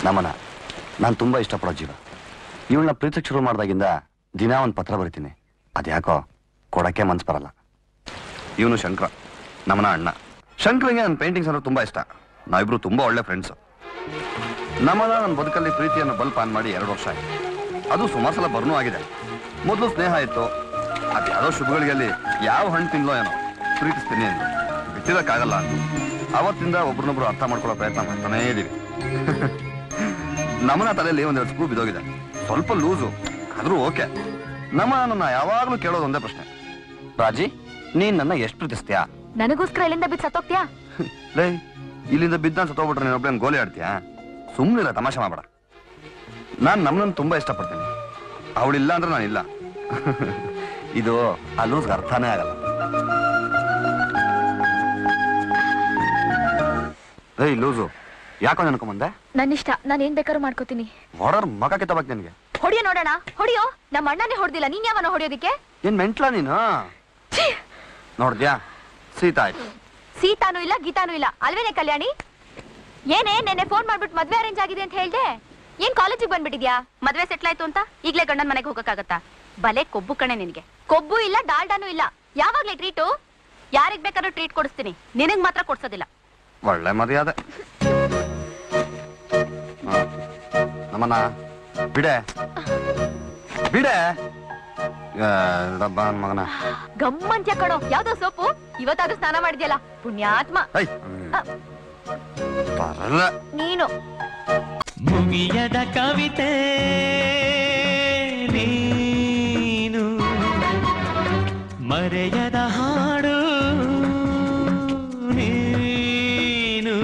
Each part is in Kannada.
ನಮನ ನಾನು ತುಂಬ ಇಷ್ಟಪಡೋ ಜೀವ. ಇವಳನ್ನ ಪ್ರೀತಿಗೆ ಶುರು ಮಾಡಿದಾಗಿಂದ ದಿನ ಒಂದು ಪತ್ರ ಬರಿತೀನಿ. ಅದ್ಯಾಕೋ ಕೊಡಕ್ಕೆ ಮನ್ಸು ಬರಲ್ಲ. ಇವನು ಶಂಕರ, ನಮನ ಅಣ್ಣ. ಶಂಕರಂಗೆ ನನ್ನ ಪೇಂಟಿಂಗ್ಸ್ ಅಂದ್ರೆ ತುಂಬ ಇಷ್ಟ. ನಾವಿಬ್ರು ತುಂಬ ಒಳ್ಳೆ ಫ್ರೆಂಡ್ಸು. ನಮನ ನನ್ನ ಬದುಕಲ್ಲಿ ಪ್ರೀತಿಯನ್ನು ಬಲ್ಪ್ ಆನ್ ಮಾಡಿ 2 ವರ್ಷ ಆಯ್ತು. ಅದು ಸುಮಾರು ಸಲ ಬರ್ನೂ ಆಗಿದೆ. ಮೊದಲು ಸ್ನೇಹ ಇತ್ತು. ಅದು ಯಾವುದೋ ಶುಭಗಳಿಗೆ ಯಾವ ಹಣ್ಣು ತಿನ್ಲೋ ಏನೋ ಪ್ರೀತಿಸ್ತೀನಿ ಅಂತ ಬಿಟ್ಟಿರೋಕ್ಕಾಗಲ್ಲ ಅಂತ ಅವತ್ತಿಂದ ಒಬ್ರನ್ನೊಬ್ರು ಅರ್ಥ ಮಾಡ್ಕೊಳ್ಳೋ ಪ್ರಯತ್ನ ಮಾಡ್ತಾನೇ ಇದೀವಿ. ನಮನ ತಲೆಯಲ್ಲಿ 1-2 ಸ್ಕ್ರೂ ಬಿದ್ದೋಗಿದೆ. ಸ್ವಲ್ಪ ಲೂಸು ಆದ್ರೂ ಓಕೆ. ನನ್ನ ಯಾವಾಗ್ಲೂ ಕೇಳೋದು ಒಂದೇ ಪ್ರಶ್ನೆ, ರಾಜಿ ನೀನ್ ನನ್ನ ಎಷ್ಟು ಪ್ರೀತಿಸ್ತೀಯಾ? ನನಗೋಸ್ಕರ ಇಲ್ಲಿಂದ ಬಿದ್ದು ಸತ್ತೋಗ್ತೀಯಾ? ಲೇ, ಇಲ್ಲಿಂದ ಬಿದ್ದ ಸತ್ತೋಗ್ಬಿಟ್ರೆ ನೀನ್ ಒಬ್ಳೇನ್ ಗೋಲಿ ಆಡ್ತೀಯಾ? ಸುಮ್ಮನಿಲ್ಲ, ತಮಾಷೆ ಮಾಡಬೇಡ. ನಾನು ನಮ್ಮನ್ನ ತುಂಬಾ ಇಷ್ಟಪಡ್ತೀನಿ. ಅವಳಿಲ್ಲ ಅಂದ್ರೆ ನಾನಿಲ್ಲ. ಇದು ಆ ಲೂಸ್ಗೆ ಅರ್ಥನೇ ಆಗಲ್ಲ. ಏಯ್ ಲೂಸು, ಯಾಕೋ ನೆನ್ಕೊಂಬಂದೆ? ನನ್ನಿಷ್ಟ, ನಾನು ಏನ್ ಬೇಕಾದ್ರೂ ಮಾಡ್ಕೋತೀನಿ. ಹೊಡೋರ್ ಮಗ ಕಿತ್ತಬೇಕು ನಿನ್ಗೆ. ಹೊಡಿಯೋ ನೋಡೋಣ. ಹೊಡಿಯೋ. ನಮ್ಮ ಅಣ್ಣನೇ ಹೊಡೆದಿಲ್ಲ, ನೀನ್ ಯಾವನ ಹೊಡಿಯೋದಿಕ್ಕೆ? ಏನ್ ಮೆಂಟ್ಲಾ ನೀನು? ನೋಡ್ದ್ಯಾ, ಸೀತಾ ಆಯ್ತು. ಸೀತಾನೂ ಇಲ್ಲ, ಗೀತಾನೂ ಇಲ್ಲ ಅಲ್ವೇನೆ ಕಲ್ಯಾಣಿ? ಏನೇ ನೆನ್ನೆ ಫೋನ್ ಮಾಡ್ಬಿಟ್ಟು ಮದ್ವೆ ಅರೇಂಜ್ ಆಗಿದೆ ಅಂತ ಹೇಳ್ದೆ. ಏನ್ ಕಾಲೇಜಿಗೆ ಬಂದ್ಬಿಟ್ಟಿದ್ಯಾ? ಮದ್ವೆ ಸೆಟ್ಲ್ ಆಯ್ತು ಅಂತ ಈಗ್ಲೇ ಗಂಡನ ಮನೆಗೆ ಹೋಗಕ್ಕಾಗತ್ತಾ? ಬಲೆ ಕೊಬ್ಬು ಕಣೆ ನಿನ್ಗೆ. ಕೊಬ್ಬು ಇಲ್ಲ, ಡಾಲ್ಡಾನೂ ಇಲ್ಲ. ಯಾವಾಗ್ಲೇ ಟ್ರೀಟು? ಯಾರಿಗ್ ಬೇಕಾದ್ರೂ ಟ್ರೀಟ್ ಕೊಡಿಸ್ತೀನಿ, ನಿನಗ್ ಮಾತ್ರ ಕೊಡ್ಸೋದಿಲ್ಲ. ಒಳ್ಳೆ ಮರ್ಯಾದೆ. ನಮ್ಮನ್ನ ಬಿಡೆ ಬಿಡೆ. ಮಗನ ಗಮ್ಮಂತ್ಯ ಕಣೋ. ಯಾವ್ದೋ ಸೋಪು? ಇವತ್ತಾದ್ರೂ ಸ್ನಾನ ಮಾಡಿದ್ಯಲ್ಲ, ಪುಣ್ಯಾತ್ಮ. ನೀನು ಮುಗಿಯದ ಕವಿತೆ ನೀನು, ಮರೆಯದ ಹಾಡು ನೀನು.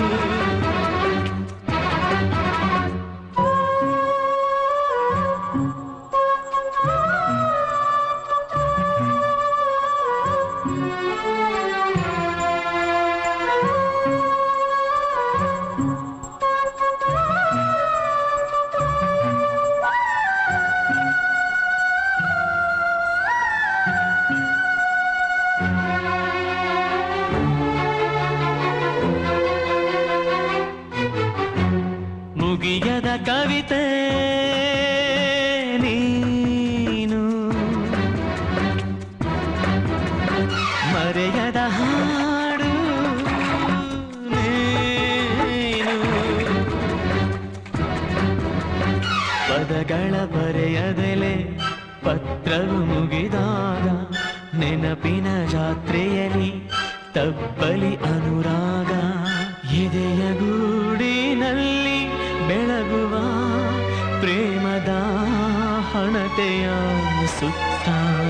ಮುಗಿಯದ ಕವಿತೆ ನೀನು, ಮರೆಯದ ಹಾಡು ನೀನು. ಪದಗಳ ಬರೆಯದೆಲೆ ಪತ್ರವು ಮುಗಿದಾಗ ನೆನಪಿನ ಜಾತ್ರೆಯಲ್ಲಿ ತಬ್ಬಲಿ ಅನುರಾಗ. ಎದೆಯ ಗೂಡಿನಲ್ಲಿ ಬೆಳಗುವ ಪ್ರೇಮದ ಹಣತೆಯ ಸುತ್ತ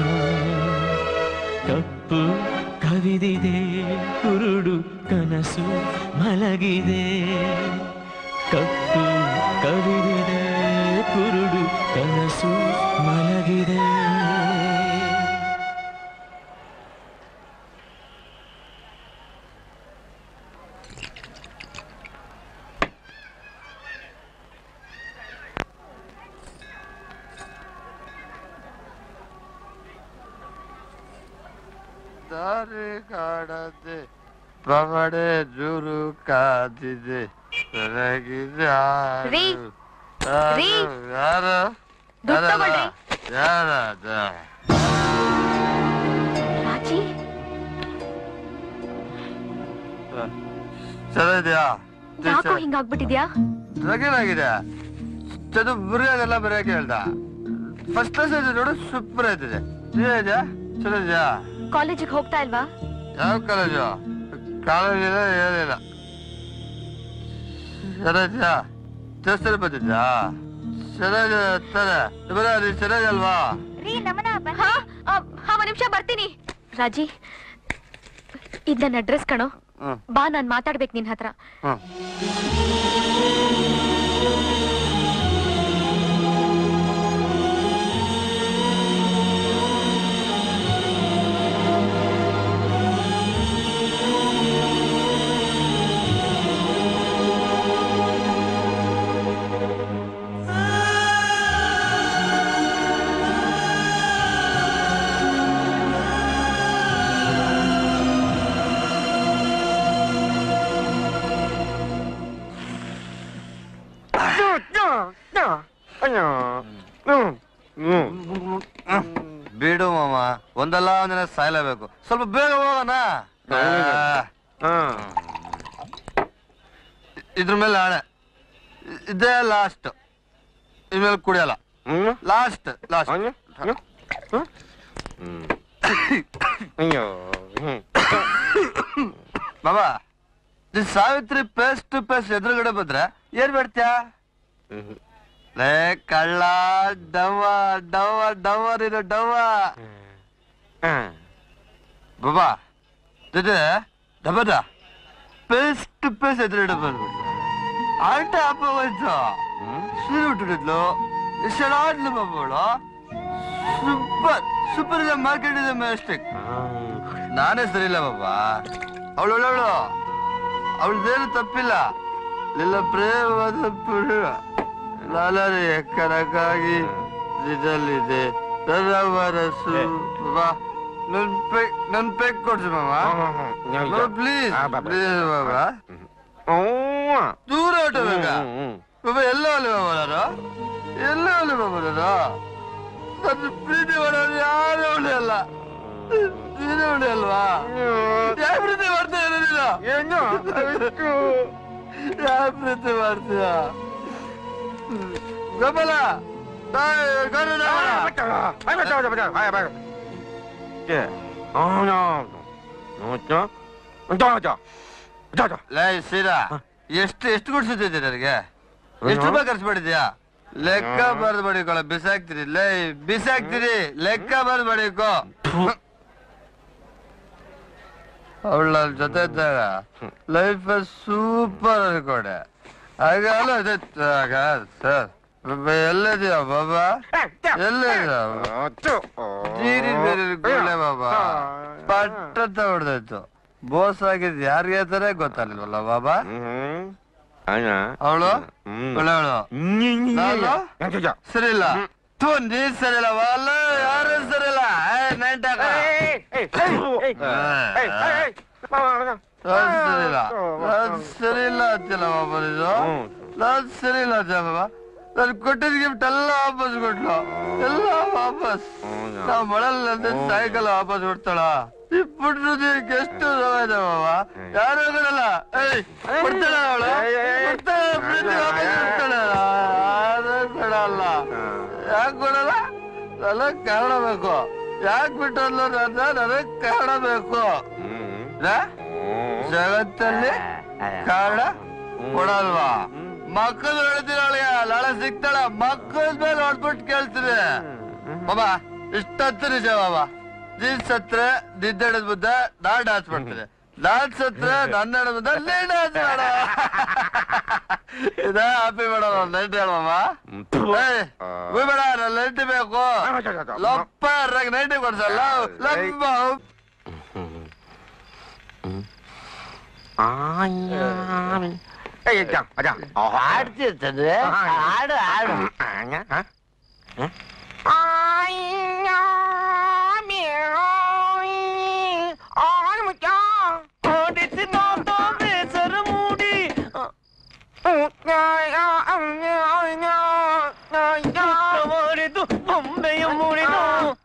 ಕಪ್ಪು ಕವಿದಿದೆ, ಕುರುಡು ಕನಸು ಮಲಗಿದೆ. ಕಪ್ಪು ಕವಿದಿದೆ, ಕುರುಡು ಕನಸು ಮಲಗಿದೆ. ಕಾಡದೆ ಪವಡೆ ಜುರು ಕಾದಿದೆ. ಚೆನ್ನಾಗಿದ್ಯಾ? ಯಾಕೋ ಹಿಂಗಾಗ್ಬಿಟ್ಟಿದ್ಯಾ? ರಗೇನಾಗಿದೆ? ಚದು ಬುರಿಯಾಗೆಲ್ಲ ಬರೆಯಕ್ಕೆ ಹೇಳ್ದ. ಫಸ್ಟ್ ಕ್ಲಾಸ್ ಇದೆ ನೋಡು, ಸೂಪರ್ ಆಯ್ತಿದೆ. ಚೆನ್ನಾಗಿದ್ಯಾ? ಕಾಲೇಜಿಗೆ ಹೋಗ್ತಾ ಇಲ್ವಾ? ಯಾವ ಕಾಲೇಜು? ಕಾಲೇಜಿಲ್ಲ, ಏನಿಲ್ಲ. ಚೆನ್ನಾಗಿದ್ಯಾ? ದೇವಸ್ಥಾನ ಬಂದಿದ್ಯಾ? ಚೆನ್ನಾಗಿದೆ. ಚೆನ್ನಾಗಲ್ವಾ? ಒಂದ್ ನಿಮಿಷ ಬರ್ತೀನಿ. ರಾಜಿ, ಇದ್ ನನ್ನ ಅಡ್ರೆಸ್ ಕಣೋ. ಬಾ, ನಾನ್ ಮಾತಾಡ್ಬೇಕು ನಿನ್ ಹತ್ರ. ಒಂದಲ್ಲ ಒಂದಿನ ಸಾಯ್ಲೇಬೇಕು. ಸ್ವಲ್ಪ ಬೇಗ ಹೋಗೋಣ. ಇದ್ರ ಮೇಲೆ ಹಣೆ, ಇದೇ ಲಾಸ್ಟ್, ಇನ್ಮೇಲೆ ಕುಡಿಯಲ್ಲ. ಲಾಸ್ಟ್ ಬಾಬಾ, ಸಾವಿತ್ರಿ ಫೇಸ್ ಟು ಫೇಸ್ ಎದುರುಗಡೆ ಬಂದ್ರೆ ಏನ್ ಬೇಡ್ತೀಯ? ಲೇ ಕಳ್ಳ, ಡವ್ವ ಡವ್ವ ಡವ್ವ ನೀನು ಡವ್ವ. ಬಾಬಾ ಜೊತೆ ಡಬ್ಬದ ಫೇಸ್ ಟು ಫೇಸ್ ಎದುರುಗಡೆ ಬಂದ್ಬಿಟ್ಟು ಆಟ ಅಪ್ಪ ಹೋಯ್ತು. ಸೀರೆ ಹುಟ್ಟಿದ್ಲು, ಎಷ್ಟಾಡ್ಲು ಬಾಬಾಳು. ಸೂಪರ್ ಸೂಪರ್ ಇದೆ, ಮಾರ್ಕೆಟ್ ಇದೆ ಮೆಸ್ಟಿಕ್. ನಾನೇ ಸರಿ ಇಲ್ಲ ಬಾಬಾ, ಅವಳು ಒಳ್ಳೆವಳು, ಅವಳದೇನು ತಪ್ಪಿಲ್ಲ. ನಿಲ್ಲ ಪ್ರೇಮವಾದ ಪುರುಷ ಲಾಲರಿ ಕನಕಾಗಿ ಇದಲ್ಲಿದೆ ನನ್ನ ಮನಸ್ಸು. ಬಾ ನನ್ ಪೆಕ್ ಕೊಡ್ಸಿ ಮಾಮ, ಪ್ಲೀಸ್ ಪ್ಲೀಸ್ ಬಾಬಾ. ದೂರ ಹೊಟ್ಟಬೇಕ ಬಾಬಾ. ಎಲ್ಲ ಒಳ್ಳೆ ಬಾಬಾ, ನಾನು ಎಲ್ಲ ಒಳ್ಳೆ ಬಾಬಾ. ನಾನು ನನ್ನ ಪ್ರೀತಿ ಮಾಡೋದು ಯಾರು ಒಳ್ಳೆ ಅಲ್ಲ, ನೀನೇ ಒಳ್ಳೆ ಅಲ್ವಾ? ಯಾವ ಪ್ರೀತಿ ಮಾಡ್ತಾ ಇರೋದಿಲ್ಲ, ಯಾವ ಪ್ರೀತಿ ಮಾಡ್ತೀಯ ಗೋಪಾಲ? ಲೈ ಸೀರಾ, ಎಷ್ಟು ಎಷ್ಟು ಗುಡ್ಸಿದ್ದೆ ನನಗೆ? ಎಷ್ಟು ರೂಪಾಯಿ ಖರ್ಚು ಮಾಡಿದ್ಯಾ? ಲೆಕ್ಕ ಬರ್ದು ಬಡಿಕೊಳ್ಳ, ಬಿಸಾಕ್ತಿರಿ. ಲೈ ಬಿಸಾಕ್ತಿರಿ, ಲೆಕ್ಕ ಬರ್ದು ಬಡಿಕೋ. ಅವಳ ಜೊತೆ ಇದ್ದಾಗ ಲೈಫ್ ಸೂಪರ್ ಅನ್ಕೊಂಡೆ. ಆಗ ಸರ್ ಎಲ್ಲಿದ್ಯಾ ಬಾಬಾ? ಎಲ್ಲಿದ್ಯಾ ಬಾಬಾ? ಪಟ್ಟ ಹೊಡೆದಾಯ್ತು. ಬೋಸ್ ಆಗಿದ್ ಯಾರಿಗೆ ಅಂತಾನೆ ಗೊತ್ತಾಗ್ಲಿಲ್ವಲ್ಲ ಬಾಬಾ? ಅವಳು ಒಳ್ಳೆವಳು, ಸರಿ ಇಲ್ಲ. ನೀನ್ ಸರಿ ಇಲ್ಲ, ಅಲ್ಲ ಯಾರು ಸರಿ ಇಲ್ಲ. ಸರಿ ಇಲ್ಲ ಅಂತಿಲ್ಲ ಬಾಬಾ ನೀನು. ನಾನ್ ಸರಿ ಇಲ್ಲ ಅಂತ ಬಾಬಾ. ನಾನು ಕೊಟ್ಟಿದ್ ಗಿಫ್ಟ್ ಎಲ್ಲ ವಾಪಸ್ ಕೊಟ್ಲು, ಎಲ್ಲ ವಾಪಸ್. ನಾವ್ ಮಳಲ್ ಸಾಯಂಕಾಲ ವಾಪಸ್ ಕೊಡ್ತಾಳ. ಈ ಪುಟ್ರದಕ್ಕೆ ಎಷ್ಟು ನೋವ ಇದೆ ಬಾಬಾ, ಯಾರು ಕೊಡಲ್ಲ. ಕೊಡ್ತಾಳ ಅವಳು, ಪ್ರೀತಿ ವಾಪಸ್ ಕೊಡ್ತಾಳ. ಕೊಡಲ್ಲ. ಯಾಕೆ ಕೊಡಲ್ಲ? ನನಗ್ ಕಾರಣ ಬೇಕು. ಯಾಕೆ ಬಿಟ್ಟಲ್ಲ ನನಗ್ ಕಾರಣ ಬೇಕು. ಜಗತ್ತಲ್ಲಿ ಕಾರಣ ಕೊಡಲ್ವಾ? ಮಕ್ಕಳು ಹೇಳ್ತೀನಿ, ನಾಳೆ ಸಿಗ್ತಾಳ. ಮಕ್ಕಳ ಮೇಲೆ ಹೊಡ್ಬಿಟ್ಟು ಕೇಳ್ತೀನಿ ಬಾಬಾ. ಇಷ್ಟತ್ತು ನಿಜ ಬಾಬಾ. ನೀನ್ ಸತ್ರೆ ನಿದ್ದೆಡದ್ ಮುದ್ದೆ ನಾ ಡಾನ್ಸ್ ಮಾಡ್ತೀನಿ, ನಾನ್ ಸತ್ರೆ ನನ್ನ ಹೆಣದ ಮುದ್ದೆ ನೀ ಡಾನ್ಸ್ ಮಾಡ. ಇದ ಹ್ಯಾಪಿ ಮಾಡೋಣ. ನೈಟ್ ಹೇಳುವ ಬೇಡ, ನಾನು ನೈಟಿ ಬೇಕು. ಲಪ್ಪ ನೈಟಿ ಕೊಡ್ಸಲ್ಲ. ಲಪ್ಪ ಆಡ್ತಿರ್ತದೆ. ಆಡು ಆಡು. ಬೊಂಬೆಯ ಮುರಿದು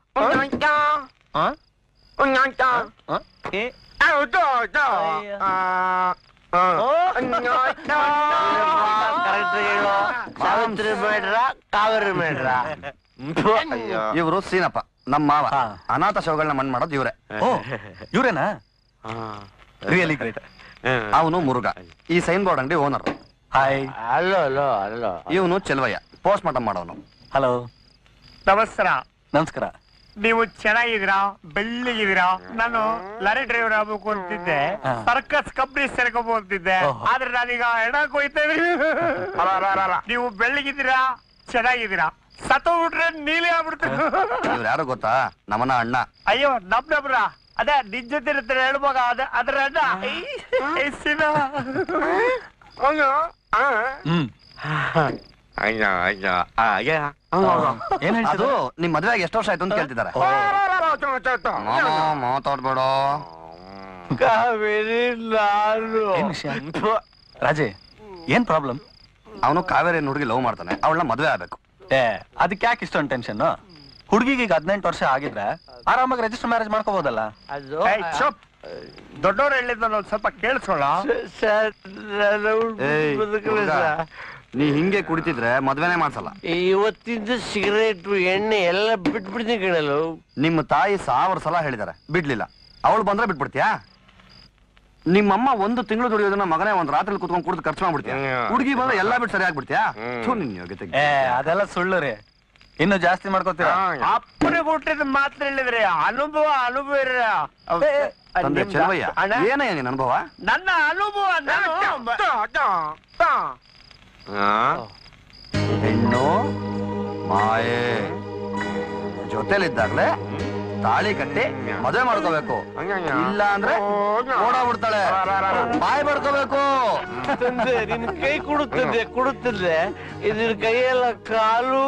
ಸಾವಿತ್ರಿ ಬೇಡ್ರ, ಕಾವೇರಿ ಬೇಡ್ರ. ಇವರು ಸೀನಪ್ಪ, ನಮ್ಮ ಮಾವ. ಅನಾಥ ಶವಗಳನ್ನ ಮಣ್ಣು ಮಾಡೋದು ಇವ್ರೆ. ಇವ್ರೇನಾ? Really great. ಅವನು ಮುರುಘ, ಈ ಸೈನ್ ಬೋರ್ಡ್ ಅಂಗಡಿ ಓನರ್. ಹಾಯ್. ಅಲ್ಲೋ ಅಲ್ಲೋ ಅಲ್ಲೋ. ಇವನು ಚೆಲುವಯ್ಯ, ಪೋಸ್ಟ್ ಮಾರ್ಟಮ್ ಮಾಡೋನು. ಹಲೋ. ನಮಸ್ಕಾರ. ನಮಸ್ಕಾರ. ನೀವು ಚೆನ್ನಾಗಿದ್ದೀರಾ? ಬೆಳ್ಳಿಗಿದ್ದೀರಾ? ನಾನು ಲಾರಿ ಡ್ರೈವರ್ ಆಗ್ಬೇಕು ಅಂತಿದ್ದೆ, ಸರ್ಕಸ್ ಕಂಪ್ನಿ ಸೇರ್ಕೋಬೋದಿದ್ದೆ. ಆದ್ರೆ ನಾನೀಗ ಹೆಣಕ್ ಹೋಯ್ತೇನೆ. ನೀವು ಬೆಳ್ಳಿಗಿದ್ದೀರಾ, ಚೆನ್ನಾಗಿದ್ದೀರಾ? ಸತ್ತೋಗ್ಬಿಟ್ರೆ ನೀಲೇ ಆಗ್ಬಿಡ್ತೀನಿ. ಇವ್ರು ಯಾರು ಗೊತ್ತಾ? ನಮ್ಮನ ಅಣ್ಣ. ಅಯ್ಯೋ ನಮ್ನಬ್ರ, ಅದೇ ನಿಜ ಜೊತೆ ಇರ್ತಾರೆ ಹೇಳ್ಬೋಗ, ಅದ್ರ ಅಣ್ಣ. ಅದು ನಿಮ್ ಮದ್ವೆಗೆ ಎಷ್ಟು ವರ್ಷ ಆಯ್ತು ಅಂತ ಕೇಳ್ತಿದ್ದಾರೆ. ಮಾತಾಡ್ಬೇಡ. ರಾಜೇ, ಏನ್ ಪ್ರಾಬ್ಲಮ್? ಅವನು ಕಾವೇರಿ ಹುಡುಗಿ ಲವ್ ಮಾಡ್ತಾನೆ, ಅವಳನ್ನ ಮದ್ವೆ ಆಗ್ಬೇಕು. ಅದಕ್ಕೆ ಯಾಕೆ ಇಷ್ಟೊಂದು ಟೆನ್ಷನ್? ಹುಡುಗಿಗೆ ಈಗ 18 ವರ್ಷ ಆಗಿದ್ರೆ ಆರಾಮಾಗಿ ರಿಜಿಸ್ಟರ್ ಮ್ಯಾರೇಜ್ ಮಾಡ್ಕೋಬಹುದಲ್ಲ. ಅದು ದೊಡ್ಡವ್ರು ಹೇಳಿದ್ದ ಒಂದ್ ಸ್ವಲ್ಪ ಕೇಳಿಸೋಳ. ಸರ್ ನಾನು ಬದುಕಲ್ಲ ಸರ್. ನೀ ಹಿಂಗೆ ಕುಡಿತಿದ್ರೆ ಮದ್ವೆನೇ ಮಾಡ್ಸಲ್ಲ. ಇವತ್ತಿಂದ ಸಿಗರೇಟ್ ಎಣ್ಣೆ ಎಲ್ಲ ಬಿಟ್ಬಿಡ್ತೀನಿ ಕಣಲು. ನಿಮ್ಮ ತಾಯಿ 1000 ಸಲ ಹೇಳಿದಾರೆ, ಬಿಡ್ಲಿಲ್ಲ. ಅವಳು ಬಂದ್ರೆ ಬಿಟ್ಬಿಡ್ತೀಯಾ? ನಿಮ್ಮಮ್ಮ 1 ತಿಂಗಳು ದುಡಿಯೋದನ್ನ ಮಗನೇ ಒಂದ್ ರಾತ್ರಿ ಕುತ್ಕೊಂಡು ಕುಡಿದು ಖರ್ಚು ಮಾಡ್ಬಿಡ್ತೀಯ. ಹುಡುಗಿ ಬಂದ್ರೆ ಎಲ್ಲಾ ಬಿಟ್ಟು ಸರಿ ಆಗ್ಬಿಡ್ತೀಯಾ? ನಿನ್ ಯೋಗ್ಯತೆ. ಅದೆಲ್ಲ ಸುಳ್ಳು ರೀ, ಇನ್ನು ಜಾಸ್ತಿ ಮಾಡ್ಕೋತೀರ. ಅಪ್ಪನಿಗೆ ಹುಟ್ಟಿದ ಮಾತ್ರ ಹೇಳಿದ್ರಿ, ಅನುಭವ ಇರ. ತಂದೆ ಚೆಲುವಯ್ಯ, ಏನಯ್ಯ ನಿನ್ ಅನುಭವ? ನನ್ನ ಅನುಭವ ಹೆಣ್ಣು ಮಾಯೆ ಜೊತೆಲಿದ್ದಾಗ್ಲೇ ತಾಳಿ ಕಟ್ಟಿ ಮದುವೆ ಮಾಡ್ಕೋಬೇಕು, ಇಲ್ಲ ಅಂದ್ರೆ ಓಡಾಡ್ಬಿಡ್ತಾಳೆ. ಬಾಯ್ ಬಡ್ಕೋಬೇಕು. ತಂದೆ ನಿನ್ ಕೈ ಕೊಡುತ್ತದೆ ಇದ್ರ ಕೈಯೆಲ್ಲ ಕಾಲು.